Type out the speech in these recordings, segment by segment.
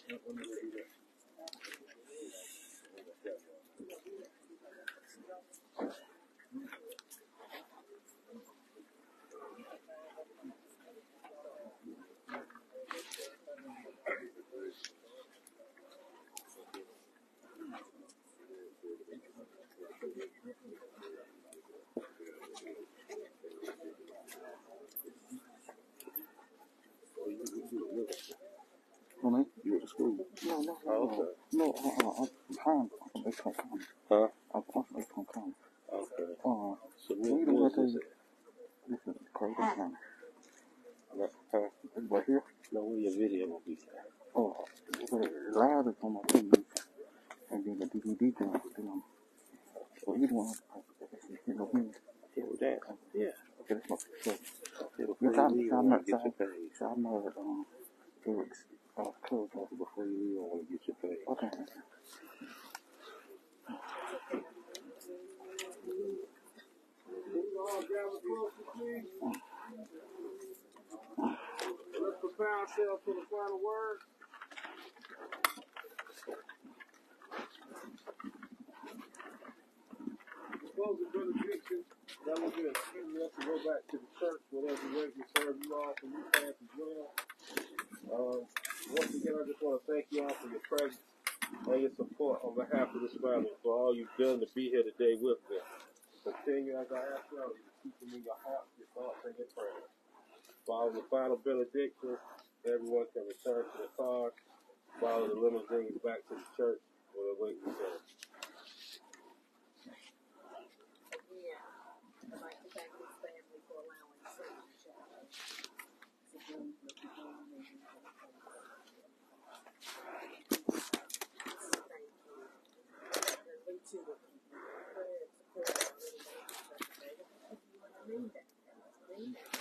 You went to school? No. Oh, okay. No, I'm home. I'm from H.com. Huh? I'm from H.com. Okay. So we don't this is crazy. Huh? Right here? No, where your video will be. Live is on my TV. And then the DVD joint. So you want you know me? Yeah, that. Yeah. Okay, that's my show. I'm not get your page. So I'm Eric's cousin. Before you leave, I want to get your page. Okay. Let's prepare ourselves for the final word. Close the benediction. That will be a excuse us to go back to the church, whatever way we serve you all from this past as well. Once again, I just want to thank you all for your presence and your support on behalf of this family, for all you've done to be here today with them. Continue as I ask you all to keep them in your hearts, your thoughts, and your prayers. Follow the final benediction. Everyone can return to the car. Follow the limousine back to the church where they're waiting for us. I'd like to thank this family for allowing such a child to do what you're doing and you have done. Thank you. And we too will keep you in prayer and support our little baby because you mean that. Mean that.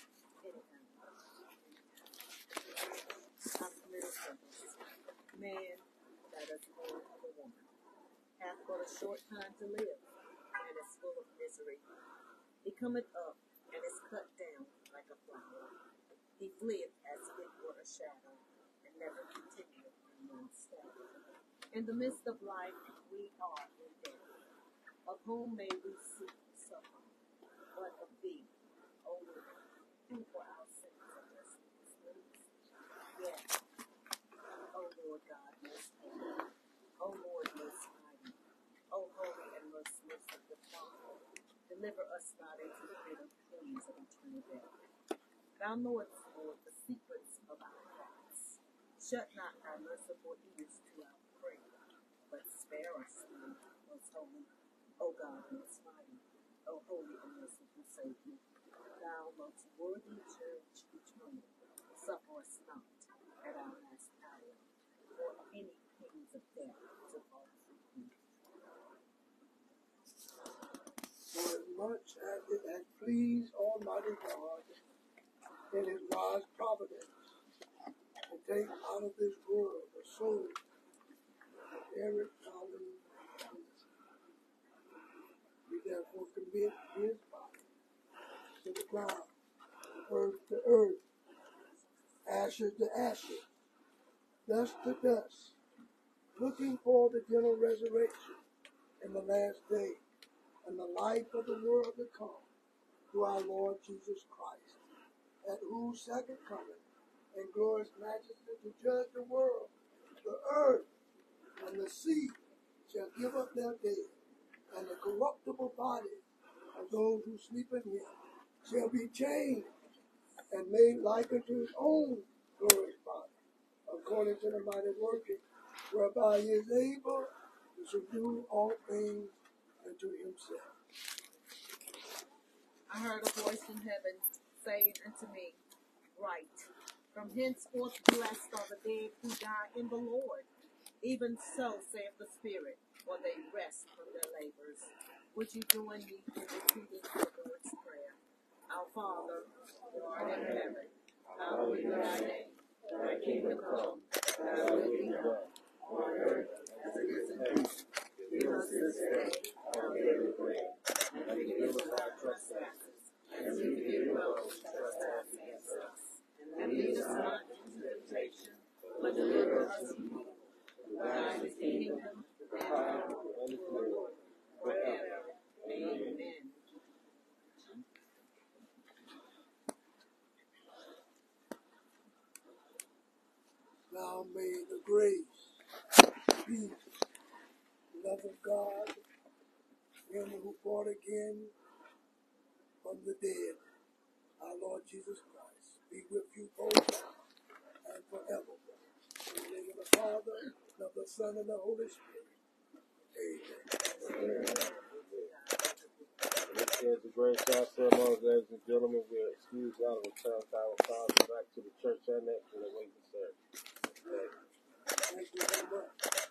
I'm Minister. Man that is born of a woman hath but a short time to live and is full of misery. He cometh up and is cut down like a flower. He fleeth as it were a shadow, and never continueth in one step. In the midst of life we are in death. Of whom may we seek succor, but of thee, O Lord, who for our sins and destinies. Yes, O Lord God, most holy, O Lord most mighty, O holy and most merciful Father. Deliver us not into the bitter pains of eternal death. Thou knowest, Lord, the secrets of our hearts. Shut not thy merciful ears to our prayer, but spare us, Lord, most holy, O God, most mighty, O holy and merciful Savior. Thou most worthy Judge eternal, suffer us not at our last hour, or any pains of death to fall from thee. For as much as it has pleased Almighty God in His wise providence to take out of this world the soul of Eric Colin Henderson, we therefore commit his body to the ground, earth to earth, ashes to ashes, dust to dust, looking for the general resurrection in the last day and the life of the world to come, through our Lord Jesus Christ, at whose second coming in glorious majesty to judge the world, the earth, and the sea shall give up their dead, and the corruptible bodies of those who sleep in him shall be changed and made like unto his own glorious body, according to the mighty working whereby he is able to subdue all things unto himself. I heard a voice from heaven saying unto me, Write, from henceforth blessed are the dead who die in the Lord. Even so saith the Spirit, for they rest from their labors. Would you join me in repeating the Lord's Prayer? Our Father, who art in heaven, hallowed be thy name. Thy kingdom come, thy will be done, on earth as it is in heaven. Give us this day our daily bread, and forgive us our trespasses, as we forgive those who trespass against us. And lead us not into temptation, but deliver Thine is the kingdom, the power, and the glory, forever. Amen. Now may the grace, peace, love of God, Him who brought again from the dead, our Lord Jesus Christ, be with you both and forever. In the name of the Father, and of the Son, and the Holy Spirit. Amen. As the great shout ceremony, ladies and gentlemen, we are excused out of return to our Father back to the church annex and await the service. Thank you very much.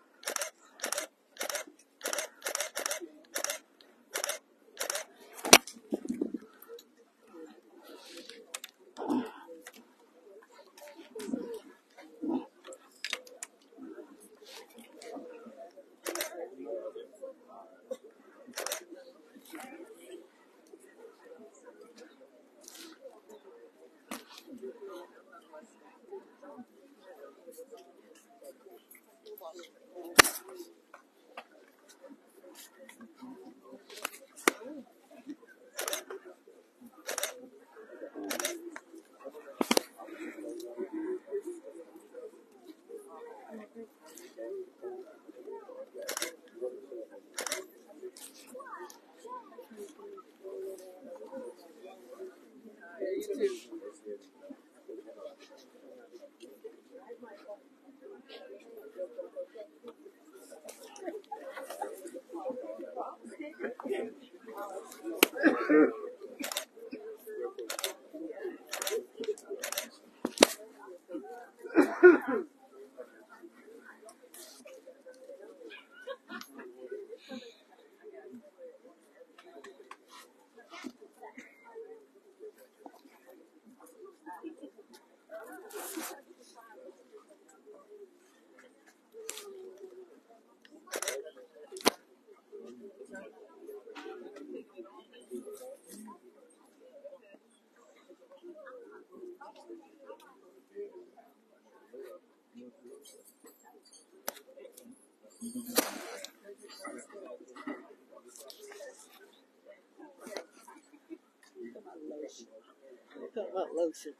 Talk about lotion.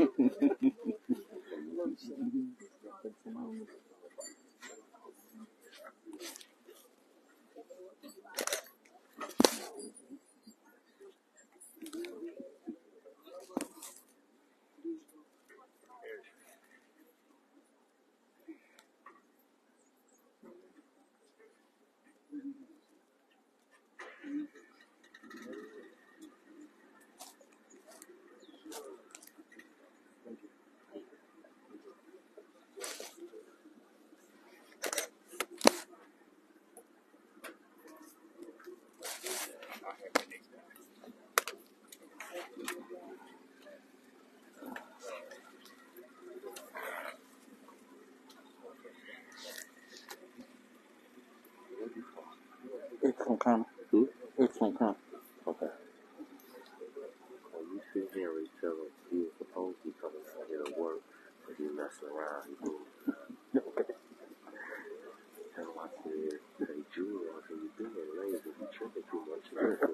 Excellent comment. Excellent comment. Okay. When you sit here and tell him he was supposed to be coming here to work, but he messing around, he moved. Okay. Tell him I said, hey, Julia, I said, you being lazy, you tripping too much.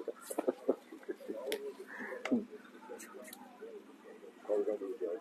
How you gonna do, Joe?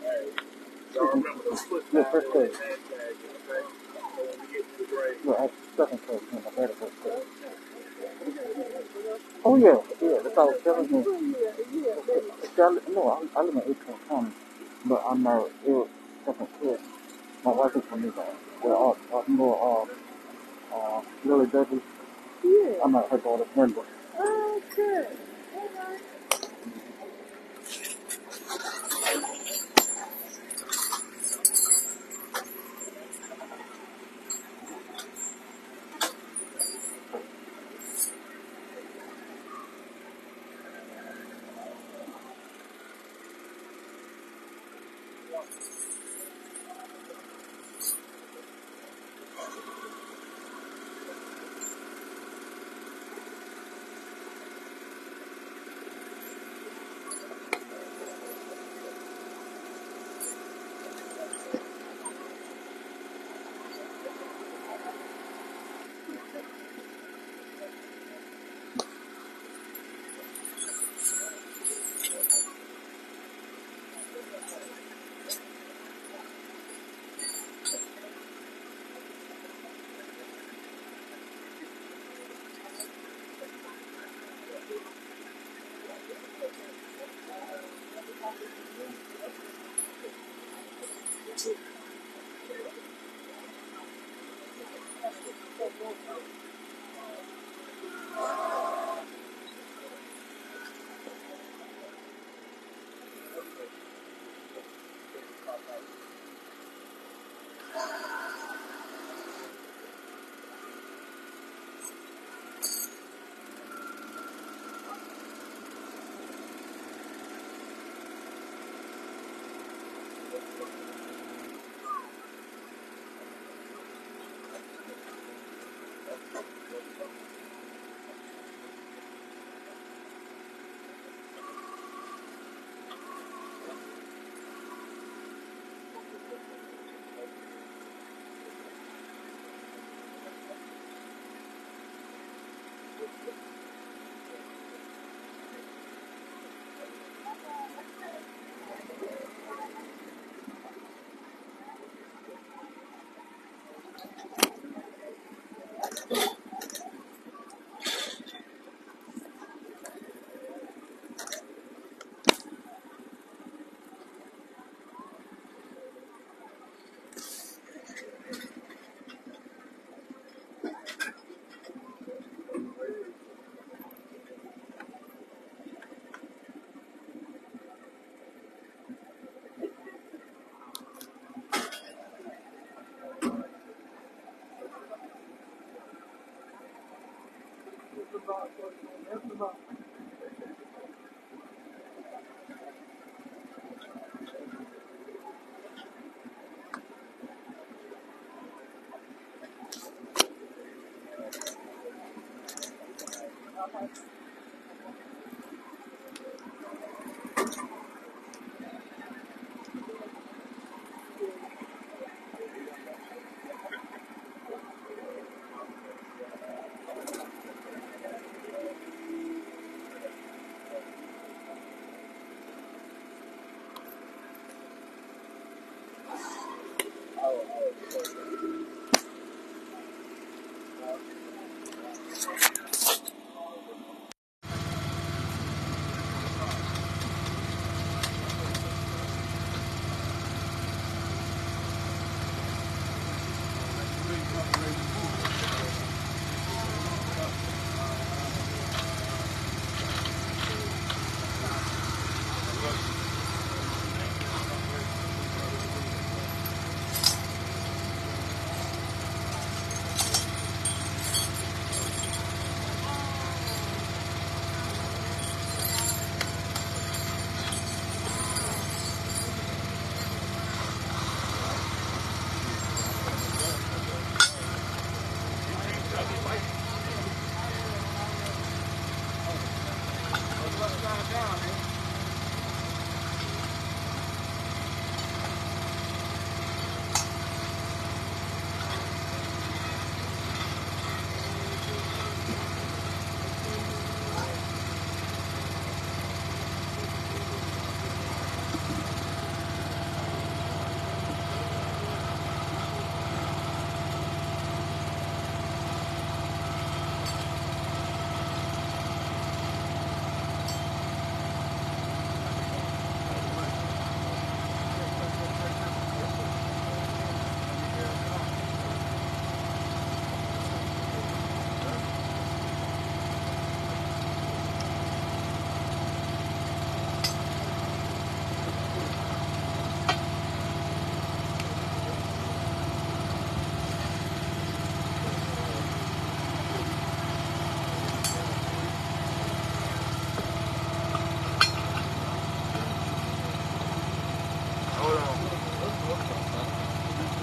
Y'all remember the football Yeah, first grade. hashtag, okay? So when we get to the grade. Yeah, I second grade. Yeah, my dad first grade. Oh yeah, that's what I was telling him. See, I live in 18 County, but I'm married. It was second kid. My wife is from Livingstone. We're all more Lily Douglas. Yeah. I'm not her daughter, Gwendolyn. Okay. All right.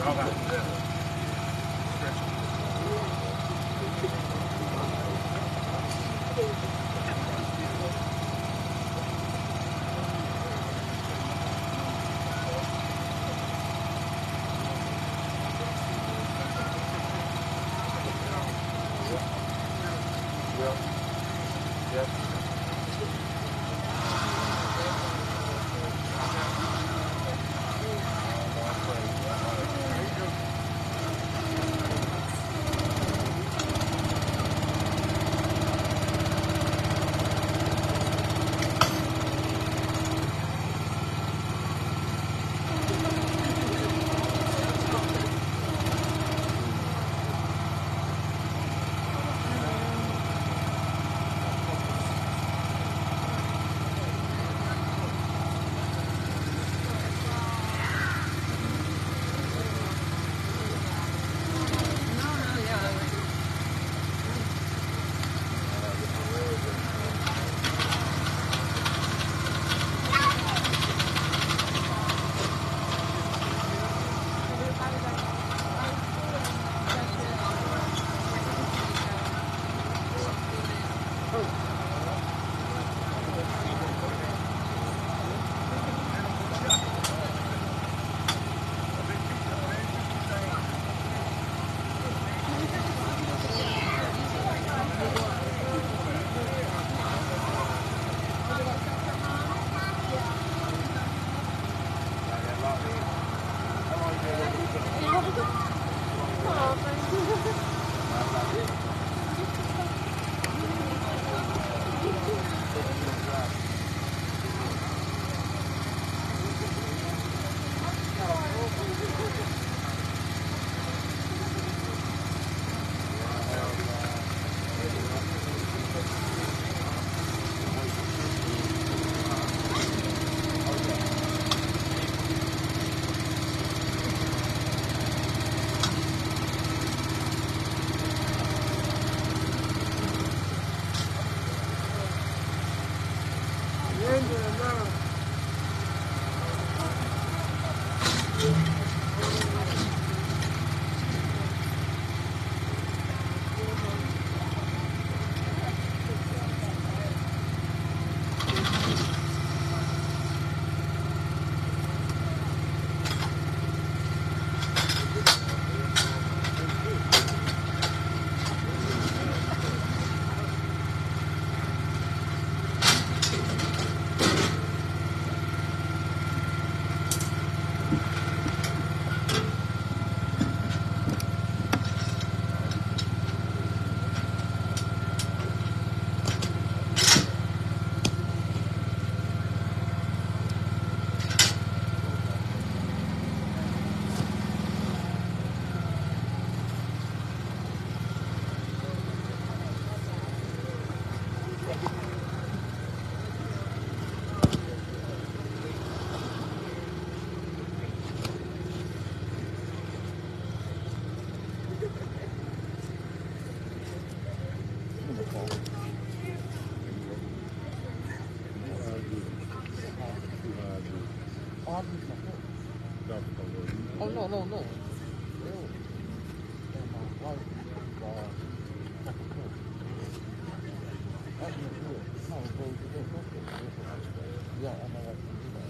Oh, no, no, no. Yeah, I know what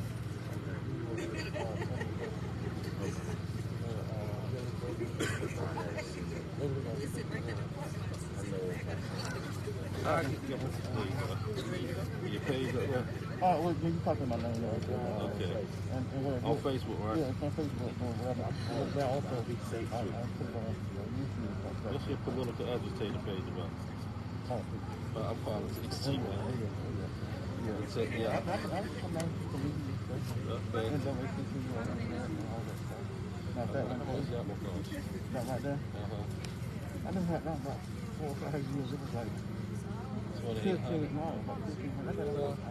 Your page up there? Oh, well, you talking about that? Okay. And On Facebook, right? Yeah, it's on Facebook. They're also on YouTube. What's your political agitator page about? Our politics. Yeah. So, yeah. I come out to meet you. Okay. And don't make you all that stuff. Now, that right there? I didn't have that about 4 or 5 years. It was like 15 miles, about 15 miles. I got a lot.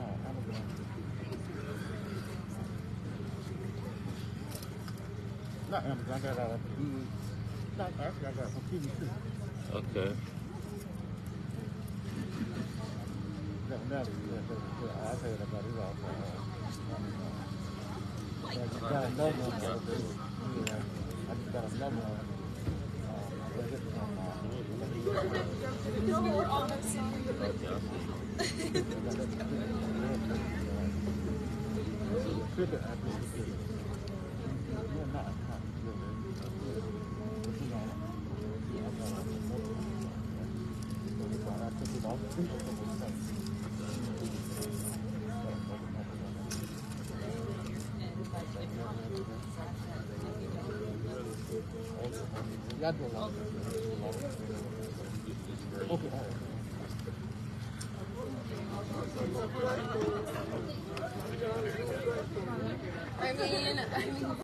Not Amazon, I got out of TV. Not actually, I got from TV too. Okay. I'll tell you about it also. just got another one. We're almost sorry. I mean